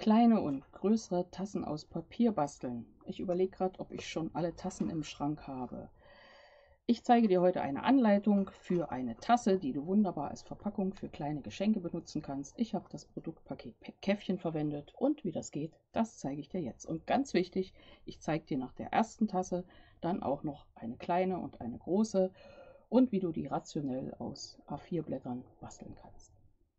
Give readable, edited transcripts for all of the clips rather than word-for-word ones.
Kleine und größere Tassen aus Papier basteln. Ich überlege gerade, ob ich schon alle Tassen im Schrank habe. Ich zeige dir heute eine Anleitung für eine Tasse, die du wunderbar als Verpackung für kleine Geschenke benutzen kannst. Ich habe das Produktpaket Käffchen verwendet und wie das geht, das zeige ich dir jetzt. Und ganz wichtig, ich zeige dir nach der ersten Tasse dann auch noch eine kleine und eine große und wie du die rationell aus A4-Blättern basteln kannst.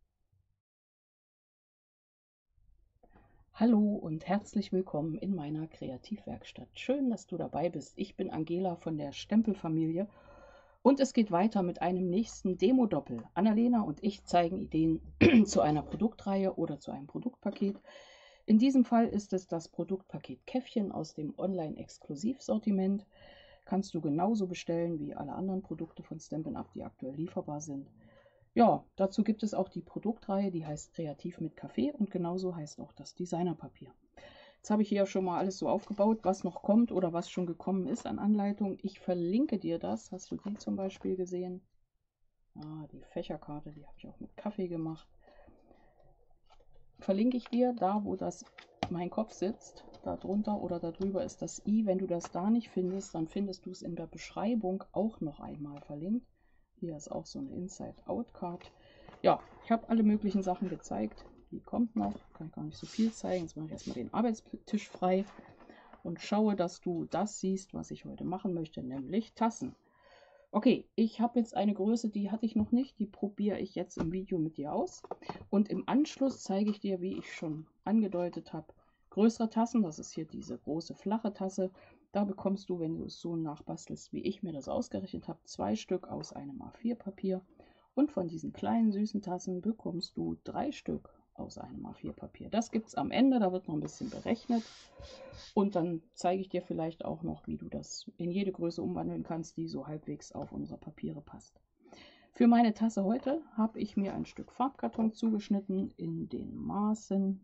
Hallo und herzlich willkommen in meiner Kreativwerkstatt. Schön, dass du dabei bist. Ich bin Angela von der Stempelfamilie und es geht weiter mit einem nächsten Demo-Doppel. Annalena und ich zeigen Ideen zu einer Produktreihe oder zu einem Produktpaket. In diesem Fall ist es das Produktpaket Käffchen aus dem Online-Exklusivsortiment. Kannst du genauso bestellen wie alle anderen Produkte von Stampin' Up, die aktuell lieferbar sind. Ja, dazu gibt es auch die Produktreihe, die heißt Kreativ mit Kaffee und genauso heißt auch das Designerpapier. Jetzt habe ich hier schon mal alles so aufgebaut, was noch kommt oder was schon gekommen ist an Anleitung. Ich verlinke dir das. Hast du die zum Beispiel gesehen? Ah, die Fächerkarte, die habe ich auch mit Kaffee gemacht. Verlinke ich dir da, wo das mein Kopf sitzt. Da drunter oder darüber ist das i. Wenn du das da nicht findest, dann findest du es in der Beschreibung auch noch einmal verlinkt. Hier ist auch so eine Inside-Out-Card. Ja, ich habe alle möglichen Sachen gezeigt. Die kommt noch. Kann ich gar nicht so viel zeigen. Jetzt mache ich erstmal den Arbeitstisch frei und schaue, dass du das siehst, was ich heute machen möchte, nämlich Tassen. Okay, ich habe jetzt eine Größe, die hatte ich noch nicht. Die probiere ich jetzt im Video mit dir aus. Und im Anschluss zeige ich dir, wie ich schon angedeutet habe, größere Tassen. Das ist hier diese große flache Tasse. Da bekommst du, wenn du es so nachbastelst, wie ich mir das ausgerechnet habe, 2 Stück aus einem A4-Papier. Und von diesen kleinen süßen Tassen bekommst du 3 Stück aus einem A4-Papier. Das gibt es am Ende, da wird noch ein bisschen berechnet. Und dann zeige ich dir vielleicht auch noch, wie du das in jede Größe umwandeln kannst, die so halbwegs auf unsere Papiere passt. Für meine Tasse heute habe ich mir ein Stück Farbkarton zugeschnitten in den Maßen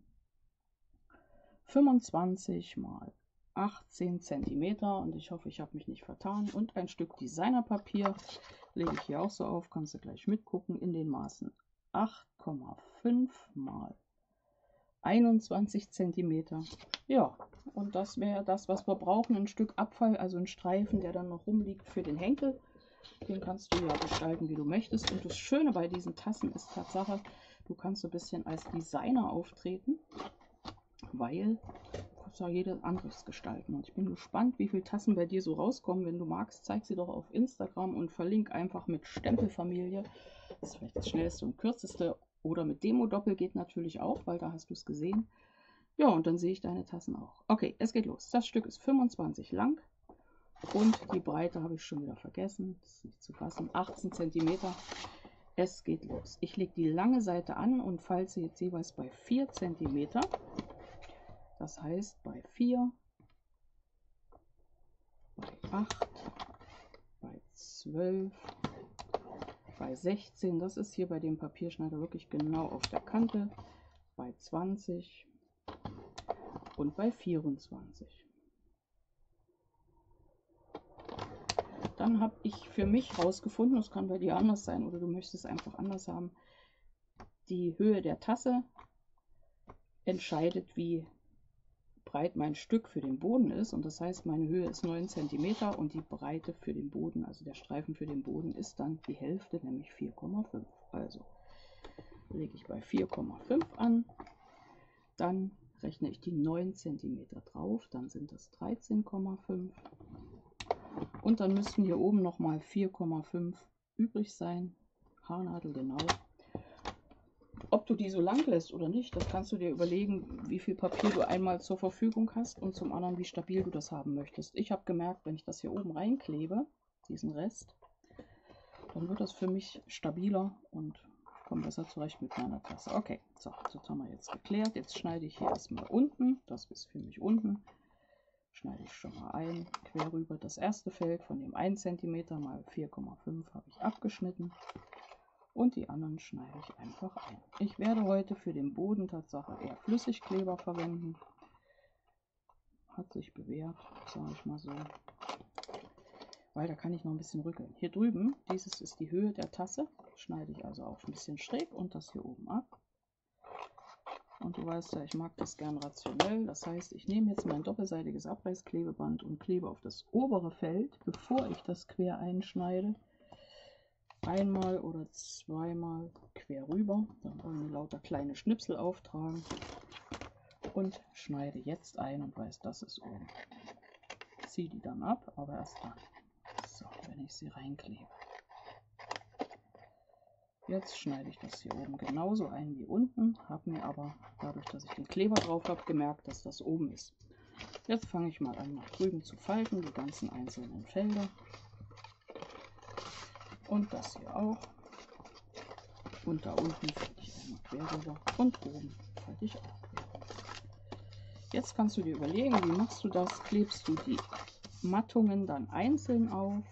25 mal 18 cm und ich hoffe, ich habe mich nicht vertan. Und ein Stück Designerpapier lege ich hier auch so auf, kannst du gleich mitgucken, in den Maßen 8,5 mal 21 cm. Ja, und das wäre das, was wir brauchen. Ein Stück Abfall, also ein Streifen, der dann noch rumliegt für den Henkel. Den kannst du ja gestalten, wie du möchtest. Und das Schöne bei diesen Tassen ist Tatsache, du kannst so ein bisschen als Designer auftreten, weil ja jeder anderes gestalten. Und ich bin gespannt, wie viele Tassen bei dir so rauskommen. Wenn du magst, zeig sie doch auf Instagram und verlink einfach mit Stempelfamilie. Das ist vielleicht das schnellste und kürzeste. Oder mit Demo-Doppel geht natürlich auch, weil da hast du es gesehen. Ja, und dann sehe ich deine Tassen auch. Okay, es geht los. Das Stück ist 25 lang und die Breite habe ich schon wieder vergessen. Das ist nicht zu fassen. 18 cm. Es geht los. Ich lege die lange Seite an und falze jetzt jeweils bei 4 cm. Das heißt bei 4, bei 8, bei 12, bei 16, das ist hier bei dem Papierschneider wirklich genau auf der Kante, bei 20 und bei 24. Dann habe ich für mich herausgefunden, das kann bei dir anders sein oder du möchtest es einfach anders haben, die Höhe der Tasse entscheidet, wie breit mein Stück für den Boden ist, und das heißt, meine Höhe ist 9 cm und die Breite für den Boden, also der Streifen für den Boden, ist dann die Hälfte, nämlich 4,5. Also lege ich bei 4,5 an, dann rechne ich die 9 cm drauf, dann sind das 13,5 und dann müssten hier oben noch mal 4,5 übrig sein, Haarnadel genau. Ob du die so lang lässt oder nicht, das kannst du dir überlegen, wie viel Papier du einmal zur Verfügung hast und zum anderen, wie stabil du das haben möchtest. Ich habe gemerkt, wenn ich das hier oben reinklebe, diesen Rest, dann wird das für mich stabiler und ich komme besser zurecht mit meiner Tasse. Okay, so, das haben wir jetzt geklärt. Jetzt schneide ich hier erstmal unten, das ist für mich unten, schneide ich schon mal ein, quer rüber. Das erste Feld von dem 1 cm mal 4,5 habe ich abgeschnitten. Und die anderen schneide ich einfach ein. Ich werde heute für den Boden Tatsache eher Flüssigkleber verwenden. Hat sich bewährt, sage ich mal so. Weil da kann ich noch ein bisschen rückeln. Hier drüben, dieses ist die Höhe der Tasse. Schneide ich also auch ein bisschen schräg und das hier oben ab. Und du weißt ja, ich mag das gern rationell. Das heißt, ich nehme jetzt mein doppelseitiges Abreißklebeband und klebe auf das obere Feld, bevor ich das quer einschneide, einmal oder zweimal quer rüber. Dann wollen wir lauter kleine Schnipsel auftragen und schneide jetzt ein und weiß, das ist oben. Ziehe die dann ab, aber erst dann. So, wenn ich sie reinklebe. Jetzt schneide ich das hier oben genauso ein wie unten, habe mir aber dadurch, dass ich den Kleber drauf habe, gemerkt, dass das oben ist. Jetzt fange ich mal an, nach drüben zu falten, die ganzen einzelnen Felder. Und das hier auch. Und da unten falte ich einmal quer rüber und oben falte ich auch quer rüber. Jetzt kannst du dir überlegen, wie machst du das? Klebst du die Mattungen dann einzeln auf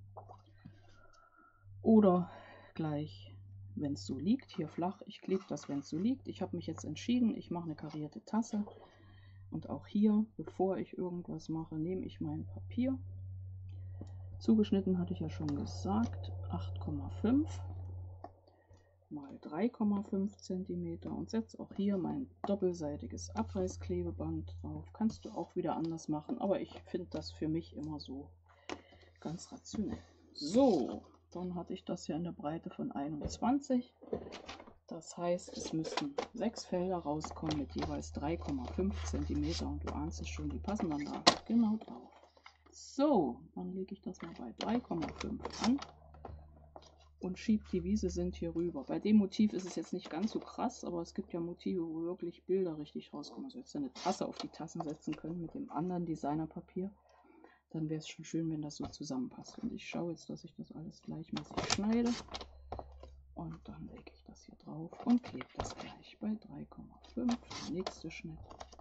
oder gleich, wenn es so liegt, hier flach. Ich klebe das, wenn es so liegt. Ich habe mich jetzt entschieden, ich mache eine karierte Tasse. Und auch hier, bevor ich irgendwas mache, nehme ich mein Papier. Zugeschnitten hatte ich ja schon gesagt, 8,5 mal 3,5 cm und setze auch hier mein doppelseitiges Abreißklebeband drauf. Kannst du auch wieder anders machen, aber ich finde das für mich immer so ganz rationell. So, dann hatte ich das hier in der Breite von 21. Das heißt, es müssten 6 Felder rauskommen mit jeweils 3,5 cm und du ahnst es schon, die passen dann da genau drauf. So, dann lege ich das mal bei 3,5 an und schiebe die, wie sie sind, hier rüber. Bei dem Motiv ist es jetzt nicht ganz so krass, aber es gibt ja Motive, wo wirklich Bilder richtig rauskommen. Also jetzt eine Tasse auf die Tassen setzen können mit dem anderen Designerpapier. Dann wäre es schon schön, wenn das so zusammenpasst. Und ich schaue jetzt, dass ich das alles gleichmäßig schneide. Und dann lege ich das hier drauf und klebe das gleich bei 3,5. Der nächste Schnitt.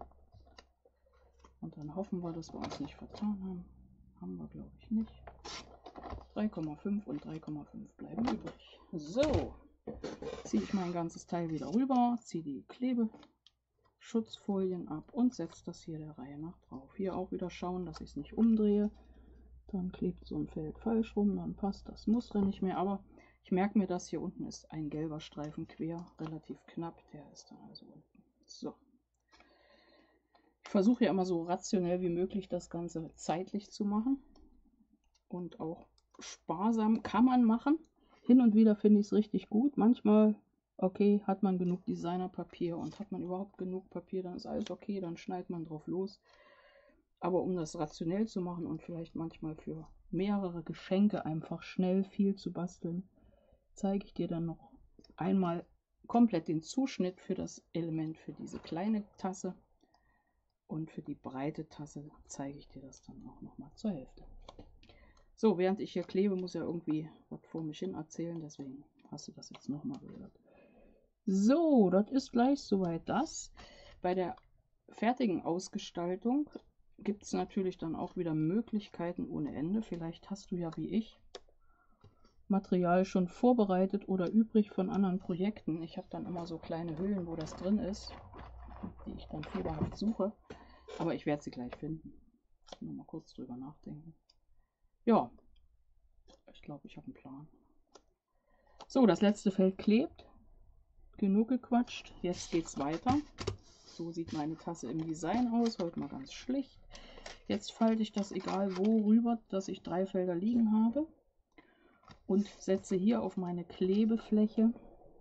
Und dann hoffen wir, dass wir uns nicht vertan haben. Haben wir, glaube ich, nicht. 3,5 und 3,5 bleiben übrig. So, ziehe ich mein ganzes Teil wieder rüber, ziehe die Klebeschutzfolien ab und setze das hier der Reihe nach drauf. Hier auch wieder schauen, dass ich es nicht umdrehe. Dann klebt so ein Feld falsch rum, dann passt das Muster nicht mehr. Aber ich merke mir, dass hier unten ist ein gelber Streifen quer, relativ knapp. Der ist dann also unten. So. Ich versuche ja immer so rationell wie möglich das Ganze zeitlich zu machen. Und auch sparsam kann man machen. Hin und wieder finde ich es richtig gut. Manchmal, okay, hat man genug Designerpapier und hat man überhaupt genug Papier, dann ist alles okay, dann schneidet man drauf los. Aber um das rationell zu machen und vielleicht manchmal für mehrere Geschenke einfach schnell viel zu basteln, zeige ich dir dann noch einmal komplett den Zuschnitt für das Element für diese kleine Tasse. Und für die breite Tasse zeige ich dir das dann auch nochmal zur Hälfte. So, während ich hier klebe, muss ja irgendwie was vor mich hin erzählen, deswegen hast du das jetzt nochmal gehört. So, das ist gleich soweit das. Bei der fertigen Ausgestaltung gibt es natürlich dann auch wieder Möglichkeiten ohne Ende. Vielleicht hast du ja wie ich Material schon vorbereitet oder übrig von anderen Projekten. Ich habe dann immer so kleine Hüllen, wo das drin ist, die ich dann fieberhaft suche. Aber ich werde sie gleich finden. Nur mal kurz drüber nachdenken. Ja, ich glaube, ich habe einen Plan. So, das letzte Feld klebt. Genug gequatscht. Jetzt geht es weiter. So sieht meine Tasse im Design aus. Heute mal ganz schlicht. Jetzt falte ich das egal wo rüber, dass ich 3 Felder liegen habe. Und setze hier auf meine Klebefläche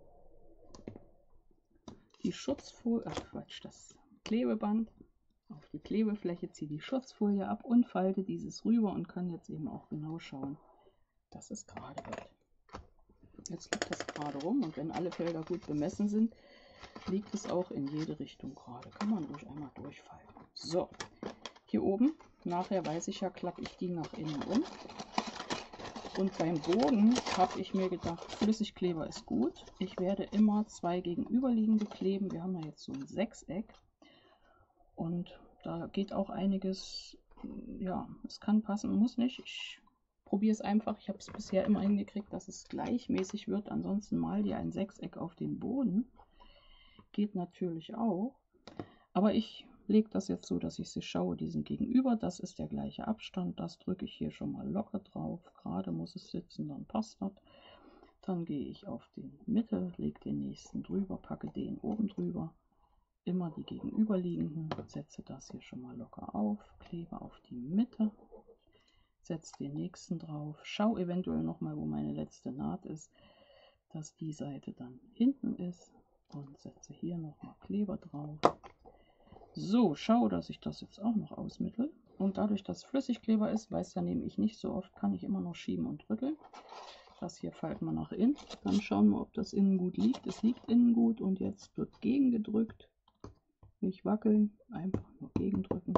die Schutzfolie, das Klebeband auf die Klebefläche, ziehe die Schutzfolie ab und falte dieses rüber und kann jetzt eben auch genau schauen, dass es gerade wird. Jetzt liegt das gerade rum und wenn alle Felder gut bemessen sind, liegt es auch in jede Richtung gerade. Kann man ruhig einmal durchfalten. So, hier oben, nachher weiß ich ja, klappe ich die nach innen um. Und beim Boden habe ich mir gedacht, Flüssigkleber ist gut. Ich werde immer 2 gegenüberliegende kleben. Wir haben ja jetzt so ein 6-Eck. Und da geht auch einiges, ja, es kann passen, muss nicht. Ich probiere es einfach. Ich habe es bisher immer hingekriegt, dass es gleichmäßig wird. Ansonsten mal dir ein 6-Eck auf den Boden. Geht natürlich auch. Aber ich lege das jetzt so, dass ich sie schaue, die sind gegenüber. Das ist der gleiche Abstand. Das drücke ich hier schon mal locker drauf. Gerade muss es sitzen, dann passt das. Dann gehe ich auf die Mitte, lege den nächsten drüber, packe den oben drüber. immer die gegenüberliegenden, setze das hier schon mal locker auf, klebe auf die Mitte, setze den nächsten drauf, schau eventuell nochmal, wo meine letzte Naht ist, dass die Seite dann hinten ist und setze hier nochmal Kleber drauf. So, schau, dass ich das jetzt auch noch ausmittle. Und dadurch, dass Flüssigkleber ist, weiß ja, nehme ich nicht so oft, kann ich immer noch schieben und rütteln. Das hier falten wir nach innen. Dann schauen wir, ob das innen gut liegt. Es liegt innen gut und jetzt wird gegengedrückt. Nicht wackeln, einfach nur gegendrücken.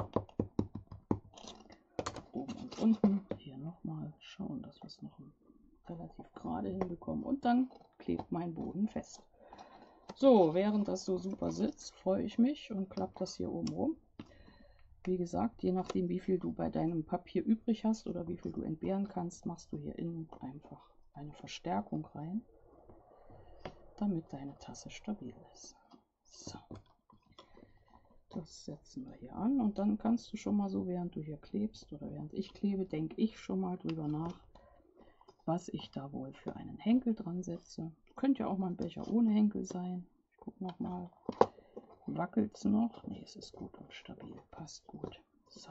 Oben und unten. Hier nochmal schauen, dass wir es noch relativ gerade hinbekommen. Und dann klebt mein Boden fest. So, während das so super sitzt, freue ich mich und klappe das hier oben rum. Wie gesagt, je nachdem, wie viel du bei deinem Papier übrig hast oder wie viel du entbehren kannst, machst du hier innen einfach eine Verstärkung rein, damit deine Tasse stabil ist. So. Das setzen wir hier an und dann kannst du schon mal so, während du hier klebst oder während ich klebe, denke ich schon mal drüber nach, was ich da wohl für einen Henkel dran setze. Könnte ja auch mal ein Becher ohne Henkel sein. Ich gucke nochmal. Wackelt es noch? Ne, es ist gut und stabil. Passt gut. So.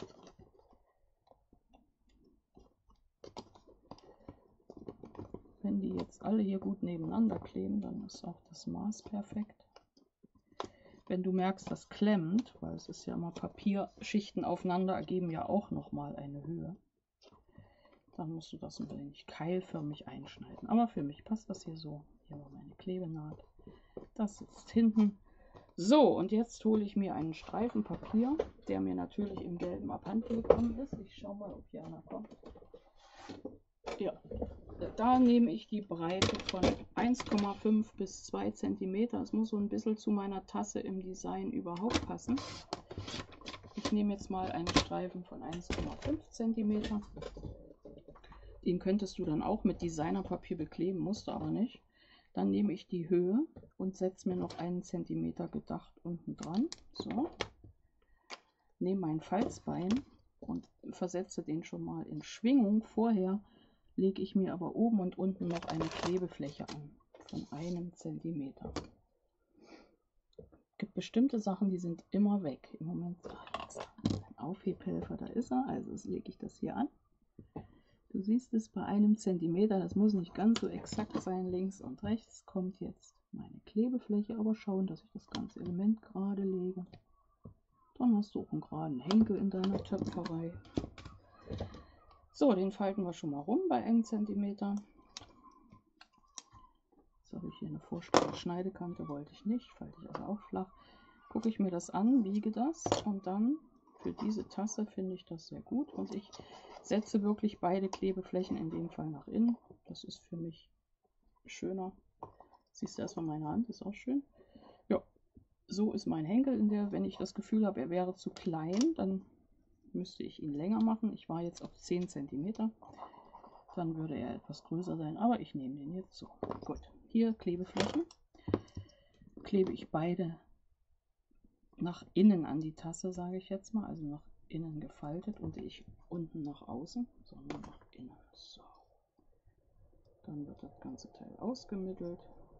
Wenn die jetzt alle hier gut nebeneinander kleben, dann ist auch das Maß perfekt. Wenn du merkst, das klemmt, weil es ist ja immer Papierschichten aufeinander, ergeben ja auch nochmal eine Höhe. Dann musst du das ein wenig keilförmig einschneiden. Aber für mich passt das hier so. Hier war meine Klebenaht. Das sitzt hinten. So, und jetzt hole ich mir einen Streifen Papier, der mir natürlich im Gelben abhanden gekommen ist. Ich schaue mal, ob hier einer kommt. Ja, da nehme ich die Breite von 1,5 bis 2 cm. Es muss so ein bisschen zu meiner Tasse im Design überhaupt passen. Ich nehme jetzt mal einen Streifen von 1,5 cm. Den könntest du dann auch mit Designerpapier bekleben, musst du aber nicht. Dann nehme ich die Höhe und setze mir noch 1 cm gedacht unten dran. So. Nehme mein Falzbein und versetze den schon mal in Schwingung. Vorher lege ich mir aber oben und unten noch eine Klebefläche an von 1 cm. Es gibt bestimmte Sachen, die sind immer weg. Im Moment ein Aufhebhelfer, da ist er. Also lege ich das hier an. Du siehst es bei 1 cm, das muss nicht ganz so exakt sein, links und rechts kommt jetzt meine Klebefläche, aber schauen, dass ich das ganze Element gerade lege. Dann hast du auch einen geraden Henkel in deiner Töpferei. So, den falten wir schon mal rum bei 1 cm. Jetzt habe ich hier eine vorspannende Schneidekante, wollte ich nicht, falte ich also auch flach. Gucke ich mir das an, wiege das und dann für diese Tasse finde ich das sehr gut und ich setze wirklich beide Klebeflächen in dem Fall nach innen. Das ist für mich schöner. Siehst du erstmal meine Hand, ist auch schön. Ja, so ist mein Henkel, wenn ich das Gefühl habe, er wäre zu klein, dann müsste ich ihn länger machen. Ich war jetzt auf 10 cm. Dann würde er etwas größer sein, aber ich nehme den jetzt so. Gut, hier Klebeflächen. Klebe ich beide nach innen an die Tasse, sage ich jetzt mal, also nach innen gefaltet und ich unten nach außen, sondern nach innen. So. Dann wird das ganze Teil ausgemittelt.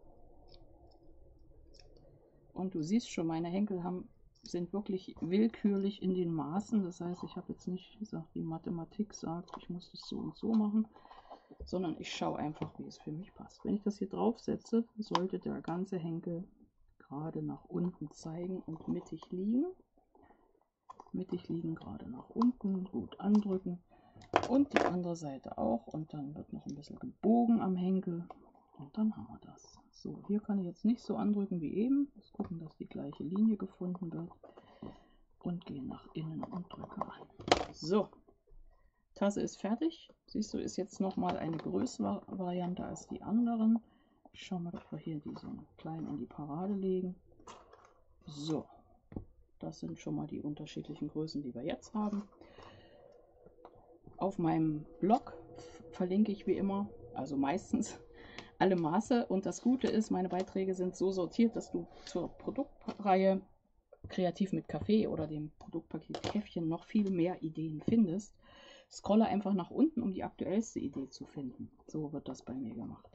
Und du siehst schon, meine Henkel sind wirklich willkürlich in den Maßen. Das heißt, ich habe jetzt nicht gesagt, die Mathematik sagt, ich muss das so und so machen, sondern ich schaue einfach, wie es für mich passt. Wenn ich das hier drauf setze, sollte der ganze Henkel gerade nach unten zeigen und mittig liegen. Mittig liegen, gerade nach unten, gut andrücken und die andere Seite auch und dann wird noch ein bisschen gebogen am Henkel und dann haben wir das. So, hier kann ich jetzt nicht so andrücken wie eben, muss gucken, dass die gleiche Linie gefunden wird und gehe nach innen und drücke an. So, Tasse ist fertig. Siehst du, ist jetzt noch mal eine größere Variante als die anderen. Schauen wir, ob wir hier die so klein in die Parade legen. So. Das sind schon mal die unterschiedlichen Größen, die wir jetzt haben. Auf meinem Blog verlinke ich wie immer, also meistens, alle Maße. Und das Gute ist, meine Beiträge sind so sortiert, dass du zur Produktreihe Kreativ mit Kaffee oder dem Produktpaket Käffchen noch viel mehr Ideen findest. Scrolle einfach nach unten, um die aktuellste Idee zu finden. So wird das bei mir gemacht.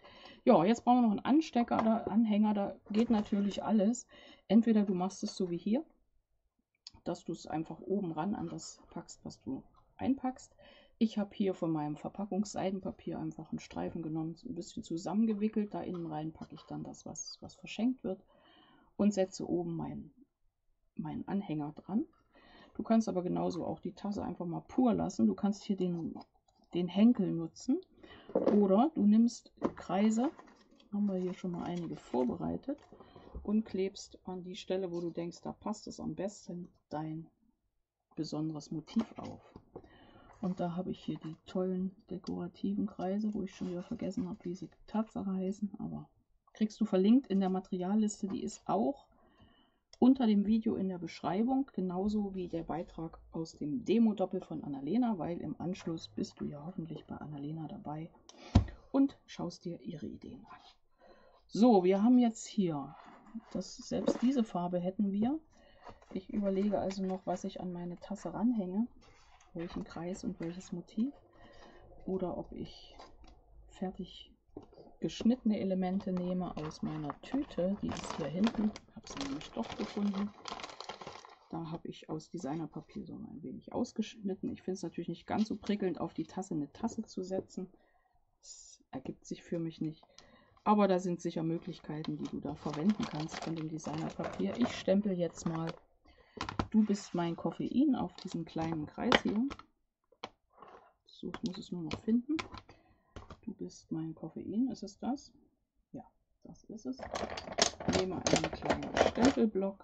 Ja, jetzt brauchen wir noch einen Anstecker oder Anhänger, da geht natürlich alles. Entweder du machst es so wie hier, dass du es einfach oben ran an das packst, was du einpackst. Ich habe hier von meinem Verpackungsseidenpapier einfach einen Streifen genommen, ein bisschen zusammengewickelt. Da innen rein packe ich dann das, was verschenkt wird, und setze oben meinen Anhänger dran. Du kannst aber genauso auch die Tasse einfach mal pur lassen. Du kannst hier den Henkel nutzen oder du nimmst Kreise, haben wir hier schon mal einige vorbereitet, und klebst an die Stelle, wo du denkst, da passt es am besten, dein besonderes Motiv auf. Und da habe ich hier die tollen dekorativen Kreise, wo ich schon wieder vergessen habe, wie sie Tatsache heißen, aber kriegst du verlinkt in der Materialliste, die ist auch unter dem Video in der Beschreibung, genauso wie der Beitrag aus dem Demo-Doppel von Annalena, weil im Anschluss bist du ja hoffentlich bei Annalena dabei und schaust dir ihre Ideen an. So, wir haben jetzt hier, selbst diese Farbe hätten wir. Ich überlege also noch, was ich an meine Tasse ranhänge, welchen Kreis und welches Motiv, oder ob ich fertig geschnittene Elemente nehme aus meiner Tüte, die ist hier hinten, ich habe sie nämlich doch gefunden. Da habe ich aus Designerpapier so ein wenig ausgeschnitten. Ich finde es natürlich nicht ganz so prickelnd, auf die Tasse eine Tasse zu setzen. Das ergibt sich für mich nicht. Aber da sind sicher Möglichkeiten, die du da verwenden kannst von dem Designerpapier. Ich stempel jetzt mal "Du bist mein Koffein" auf diesen kleinen Kreis hier. So, ich muss es nur noch finden. Du bist mein Koffein, ist es das? Ja, das ist es. Ich nehme einen kleinen Stempelblock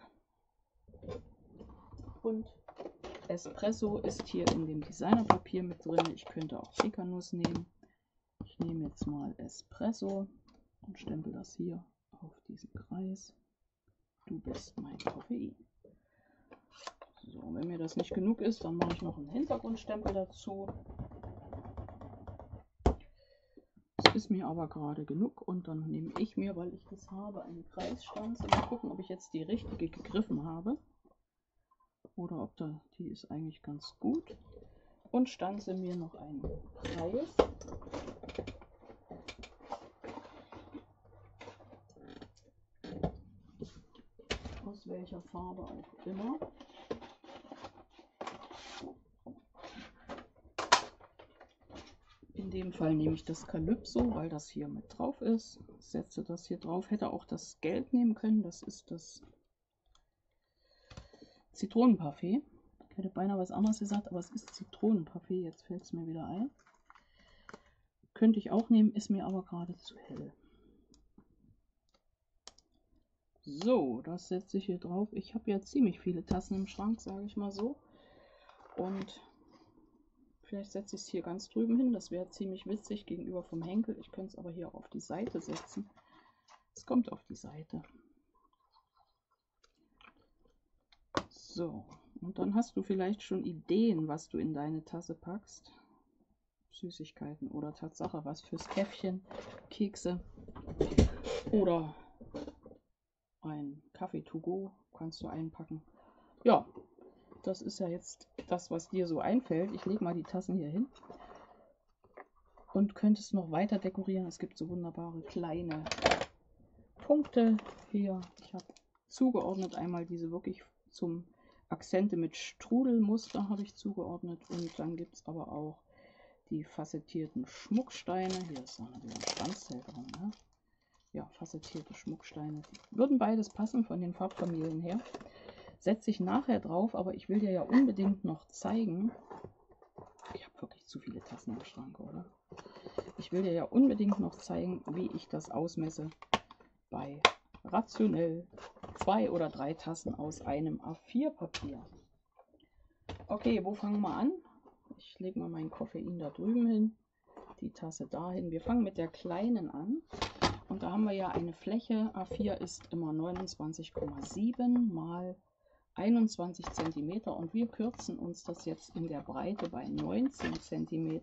und Espresso ist hier in dem Designerpapier mit drin. Ich könnte auch Pekanuss nehmen. Ich nehme jetzt mal Espresso und stempel das hier auf diesen Kreis. Du bist mein Koffein. So, wenn mir das nicht genug ist, dann mache ich noch einen Hintergrundstempel dazu. Das ist mir aber gerade genug und dann nehme ich mir, weil ich das habe, eine Kreisstanze. Mal gucken, ob ich jetzt die richtige gegriffen habe oder ob die ist eigentlich ganz gut. Und stanze mir noch einen Kreis. Aus welcher Farbe auch immer. In dem Fall nehme ich das Calypso, weil das hier mit drauf ist. Setze das hier drauf. Hätte auch das Gelb nehmen können. Das ist das Zitronenparfait. Ich hätte beinahe was anderes gesagt, aber es ist Zitronenparfait. Jetzt fällt es mir wieder ein. Könnte ich auch nehmen, ist mir aber gerade zu hell. So, das setze ich hier drauf. Ich habe ja ziemlich viele Tassen im Schrank, sage ich mal so. Und vielleicht setze ich es hier ganz drüben hin. Das wäre ziemlich witzig gegenüber vom Henkel. Ich könnte es aber hier auch auf die Seite setzen. Es kommt auf die Seite. So, und dann hast du vielleicht schon Ideen, was du in deine Tasse packst. Süßigkeiten oder Tatsache was fürs Käffchen, Kekse oder ein Kaffee to go kannst du einpacken. Ja, das ist ja jetzt das, was dir so einfällt. Ich lege mal die Tassen hier hin und könnte es noch weiter dekorieren. Es gibt so wunderbare kleine Punkte hier. Ich habe zugeordnet einmal diese wirklich zum Akzente mit Strudelmuster habe ich zugeordnet, und dann gibt es aber auch die facettierten Schmucksteine. Hier ist noch wieder ein Schwanzteil dran. Ne? Ja, facettierte Schmucksteine. Die würden beides passen von den Farbfamilien her. Setze ich nachher drauf, aber ich will dir ja unbedingt noch zeigen. Ich habe wirklich zu viele Tassen im Schrank, oder? Ich will dir ja unbedingt noch zeigen, wie ich das ausmesse bei Rationell 2 oder 3 Tassen aus einem A4-Papier. Okay, wo fangen wir an? Ich lege mal meinen Koffein da drüben hin, die Tasse dahin. Wir fangen mit der kleinen an. Und da haben wir ja eine Fläche. A4 ist immer 29,7 mal 21 cm. Und wir kürzen uns das jetzt in der Breite bei 19 cm.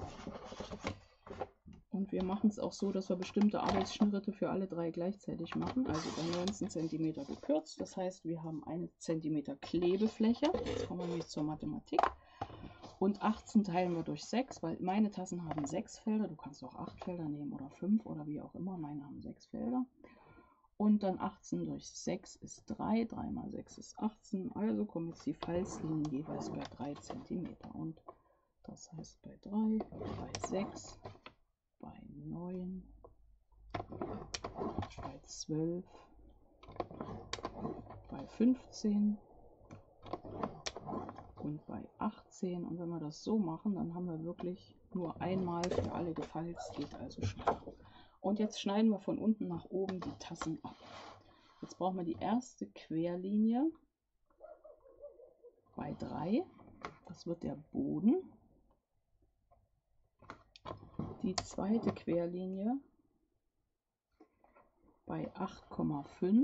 Und wir machen es auch so, dass wir bestimmte Arbeitsschnitte für alle drei gleichzeitig machen. Also bei 19 cm gekürzt. Das heißt, wir haben 1 cm Klebefläche. Jetzt kommen wir nämlich zur Mathematik. Und 18 teilen wir durch 6, weil meine Tassen haben 6 Felder. Du kannst auch 8 Felder nehmen oder 5 oder wie auch immer. Meine haben 6 Felder. Und dann 18 durch 6 ist 3. 3 mal 6 ist 18. Also kommen jetzt die Falzlinien jeweils bei 3 cm. Und das heißt bei 3, bei 6, bei 9, bei 12, bei 15 und bei 18. Und wenn wir das so machen, dann haben wir wirklich nur einmal für alle gefalzt, geht also schneller. Und jetzt schneiden wir von unten nach oben die Tassen ab. Jetzt brauchen wir die erste Querlinie bei 3. Das wird der Boden. Die zweite Querlinie bei 8,5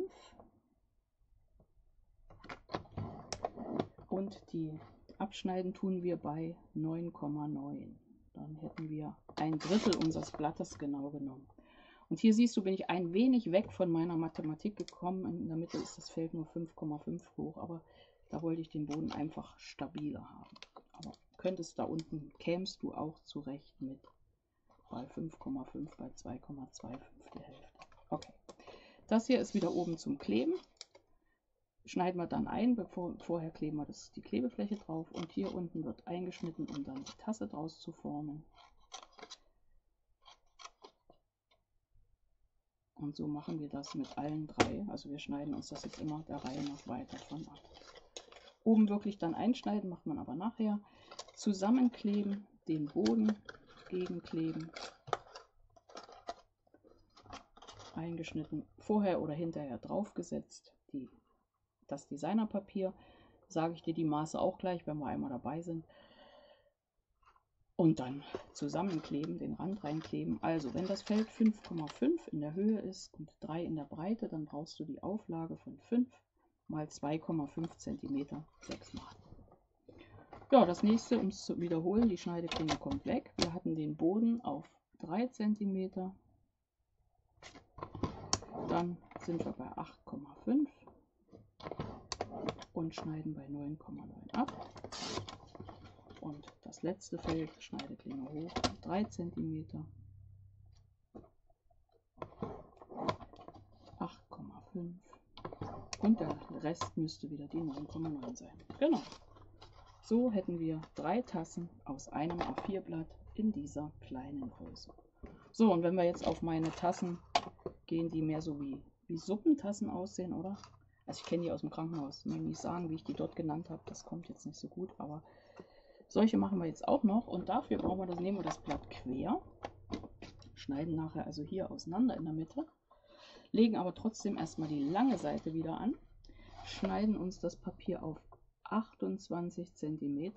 und die Abschneiden tun wir bei 9,9. Dann hätten wir 1/3 unseres Blattes genau genommen. Und hier siehst du, bin ich ein wenig weg von meiner Mathematik gekommen. In der Mitte ist das Feld nur 5,5 hoch, aber da wollte ich den Boden einfach stabiler haben. Aber könntest da unten, kämst du auch zurecht mit bei 5,5, bei 2,25 die Hälfte. Okay, das hier ist wieder oben zum Kleben. Schneiden wir dann ein, vorher kleben wir die Klebefläche drauf. Und hier unten wird eingeschnitten, um dann die Tasse draus zu formen. Und so machen wir das mit allen 3. Also wir schneiden uns das jetzt immer der Reihe nach weiter von ab. Oben wirklich dann einschneiden, macht man aber nachher. Zusammenkleben, den Boden gegenkleben. Eingeschnitten, vorher oder hinterher draufgesetzt. Das Designerpapier, sage ich dir die Maße auch gleich, wenn wir einmal dabei sind. Und dann zusammenkleben, den Rand reinkleben. Also wenn das Feld 5,5 in der Höhe ist und 3 in der Breite, dann brauchst du die Auflage von 5 mal 2,5 cm 6 mal. Ja, das nächste, um es zu wiederholen, die Schneideklinge kommt weg. Wir hatten den Boden auf 3 cm. Dann sind wir bei 8,5 und schneiden bei 9,9 ab. Und das letzte Feld, Schneideklinge hoch, 3 cm, 8,5 und der Rest müsste wieder die 9,9 sein. Genau. So hätten wir 3 Tassen aus einem A4-Blatt in dieser kleinen Größe. So, und wenn wir jetzt auf meine Tassen gehen, die mehr so wie Suppentassen aussehen, oder? Also ich kenne die aus dem Krankenhaus. Ich will nicht sagen, wie ich die dort genannt habe. Das kommt jetzt nicht so gut, aber solche machen wir jetzt auch noch. Und dafür nehmen wir das Blatt quer, schneiden nachher also hier auseinander in der Mitte, legen aber trotzdem erstmal die lange Seite wieder an, schneiden uns das Papier auf 28 cm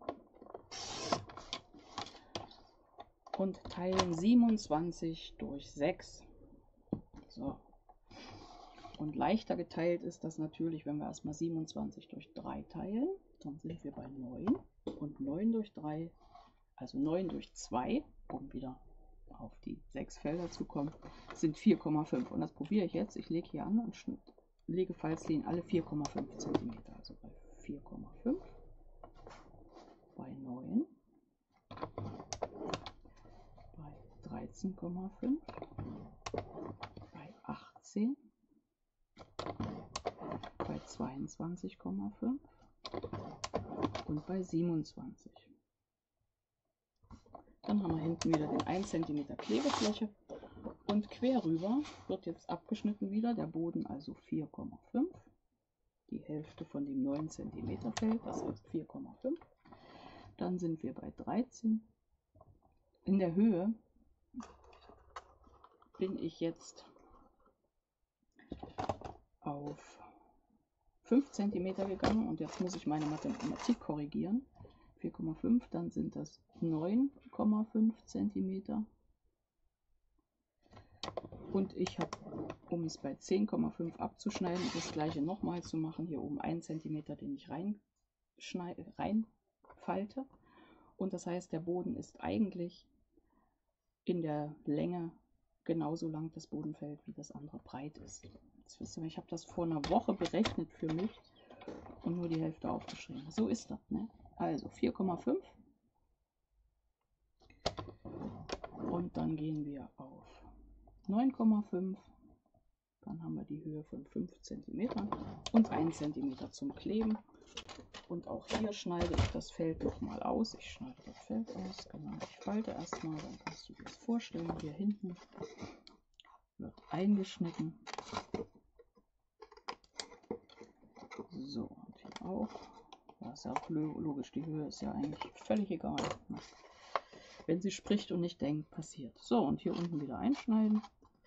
und teilen 27 durch 6. So. Und leichter geteilt ist das natürlich, wenn wir erstmal 27 durch 3 teilen. Dann sind wir bei 9. Und 9 durch 3, also 9 durch 2, um wieder auf die 6 Felder zu kommen, sind 4,5. Und das probiere ich jetzt. Ich lege hier an und lege Falzlinien alle 4,5 cm. Also bei 4,5, bei 9, bei 13,5, bei 18, bei 22,5 und bei 27. Dann haben wir hinten wieder den 1 cm Klebefläche und quer rüber wird jetzt abgeschnitten wieder der Boden, also 4,5, die Hälfte von dem 9 cm Feld, das heißt 4,5. Dann sind wir bei 13. In der Höhe bin ich jetzt auf 5 cm gegangen und jetzt muss ich meine Mathematik korrigieren. 4,5, dann sind das 9,5 cm. Und ich habe, um es bei 10,5 abzuschneiden, das gleiche nochmal zu machen, hier oben 1 cm, den ich reinfalte. Und das heißt, der Boden ist eigentlich in der Länge genauso lang das Bodenfeld, wie das andere breit ist. Jetzt wisst ihr, ich habe das vor einer Woche berechnet für mich und nur die Hälfte aufgeschrieben. So ist das, ne? Also 4,5 Und dann gehen wir auf 9,5. Dann haben wir die Höhe von 5 cm und 1 cm zum Kleben. Und auch hier schneide ich das Feld nochmal aus. Ich schneide das Feld aus, genau. Ich falte erstmal, dann kannst du dir das vorstellen. Hier hinten wird eingeschnitten. So, und hier auch. Ja, ist ja auch logisch, die Höhe ist ja eigentlich völlig egal. Wenn sie spricht und nicht denkt, passiert. So, und hier unten wieder einschneiden.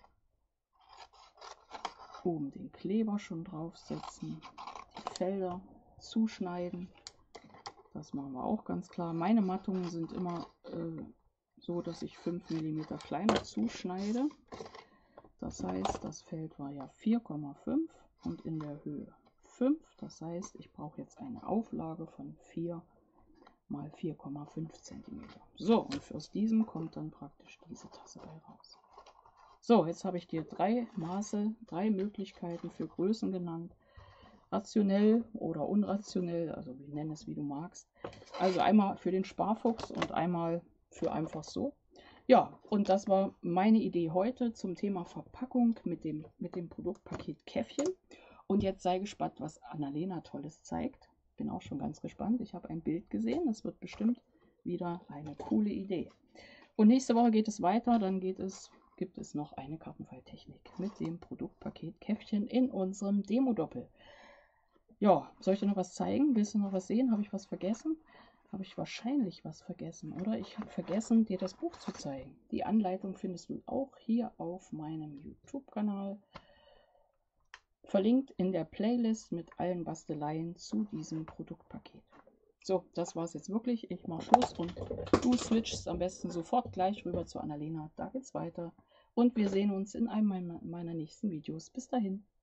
Oben den Kleber schon draufsetzen. Die Felder zuschneiden. Das machen wir auch ganz klar. Meine Mattungen sind immer so, dass ich 5 mm kleiner zuschneide. Das heißt, das Feld war ja 4,5 und in der Höhe 5. Das heißt, ich brauche jetzt eine Auflage von 4 mal 4,5 cm. So, und aus diesem kommt dann praktisch diese Tasse bei raus. So, jetzt habe ich dir 3 Maße, 3 Möglichkeiten für Größen genannt. Rationell oder unrationell, also wir nennen es wie du magst. Also einmal für den Sparfuchs und einmal für einfach so. Ja, und das war meine Idee heute zum Thema Verpackung mit dem Produktpaket Käffchen. Und jetzt sei gespannt, was Annalena Tolles zeigt. Bin auch schon ganz gespannt. Ich habe ein Bild gesehen. Das wird bestimmt wieder eine coole Idee. Und nächste Woche geht es weiter. Dann gibt es noch eine Kartenfalltechnik mit dem Produktpaket Käffchen in unserem Demo-Doppel. Ja, soll ich dir noch was zeigen? Willst du noch was sehen? Habe ich was vergessen? Habe ich wahrscheinlich was vergessen, oder? Ich habe vergessen, dir das Buch zu zeigen. Die Anleitung findest du auch hier auf meinem YouTube-Kanal. Verlinkt in der Playlist mit allen Basteleien zu diesem Produktpaket. So, das war es jetzt wirklich. Ich mache Schluss und du switchst am besten sofort gleich rüber zu Annalena. Da geht's weiter. Und wir sehen uns in einem meiner nächsten Videos. Bis dahin.